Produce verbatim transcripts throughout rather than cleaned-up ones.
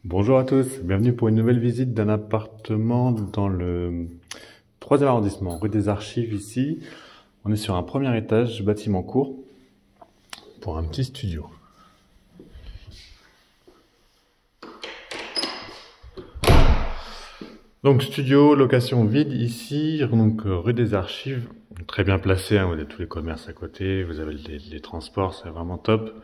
Bonjour à tous, bienvenue pour une nouvelle visite d'un appartement dans le troisième arrondissement, rue des Archives ici. On est sur un premier étage, bâtiment court, pour un petit studio. Donc studio, location vide ici, donc rue des Archives, très bien placé, hein, vous avez tous les commerces à côté, vous avez les, les transports, c'est vraiment top.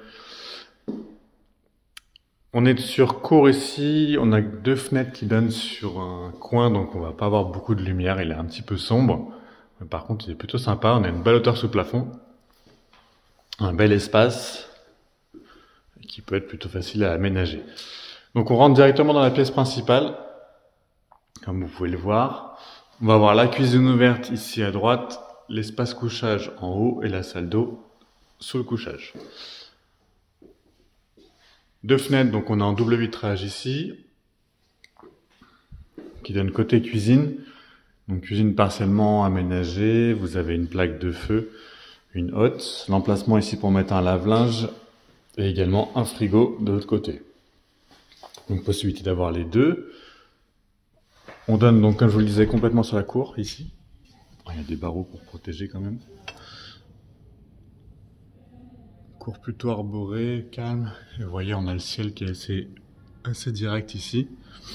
On est sur cour ici, on a deux fenêtres qui donnent sur un coin, donc on va pas avoir beaucoup de lumière, il est un petit peu sombre. Mais par contre, il est plutôt sympa, on a une belle hauteur sous plafond, un bel espace, qui peut être plutôt facile à aménager. Donc on rentre directement dans la pièce principale, comme vous pouvez le voir. On va avoir la cuisine ouverte ici à droite, l'espace couchage en haut et la salle d'eau sous le couchage. Deux fenêtres, donc on est en double vitrage ici, qui donne côté cuisine. Donc cuisine partiellement aménagée, vous avez une plaque de feu, une hotte, l'emplacement ici pour mettre un lave-linge et également un frigo de l'autre côté. Donc possibilité d'avoir les deux. On donne donc, comme je vous le disais, complètement sur la cour ici. Il y a des barreaux pour protéger quand même. Cour plutôt arborée, calme. Et vous voyez, on a le ciel qui est assez, assez direct ici.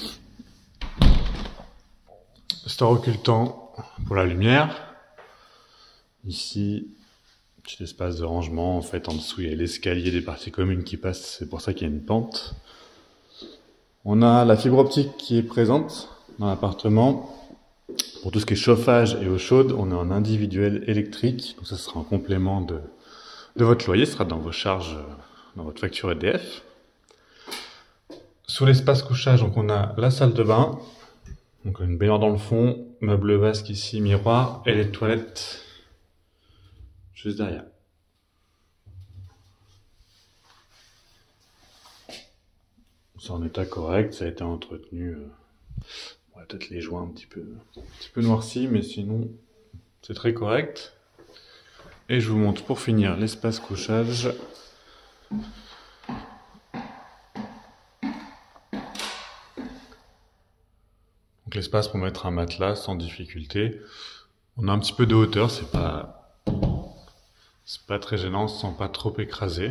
Store occultant pour la lumière. Ici, petit espace de rangement. En fait, en dessous, il y a l'escalier des parties communes qui passent. C'est pour ça qu'il y a une pente. On a la fibre optique qui est présente dans l'appartement. Pour tout ce qui est chauffage et eau chaude, on est en individuel électrique. Donc ça sera en complément de... de votre loyer, ce sera dans vos charges, dans votre facture E D F. Sous l'espace couchage, donc on a la salle de bain, donc une baignoire dans le fond, meuble vasque ici, miroir, et les toilettes juste derrière. C'est en état correct, ça a été entretenu. On va peut-être les joints un petit peu, un petit peu noircis, mais sinon c'est très correct. Et je vous montre pour finir l'espace couchage. Donc l'espace pour mettre un matelas sans difficulté. On a un petit peu de hauteur, c'est pas, c'est pas très gênant, on se sent pas trop écrasé.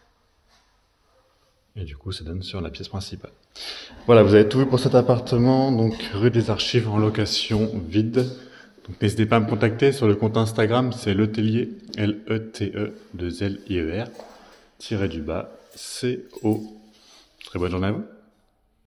Et du coup, ça donne sur la pièce principale. Voilà, vous avez tout vu pour cet appartement, donc rue des Archives en location vide. Donc n'hésitez pas à me contacter sur le compte Instagram, c'est Letelier, L E T E deux L I E R, tiré du bas, C O. Très bonne journée à vous.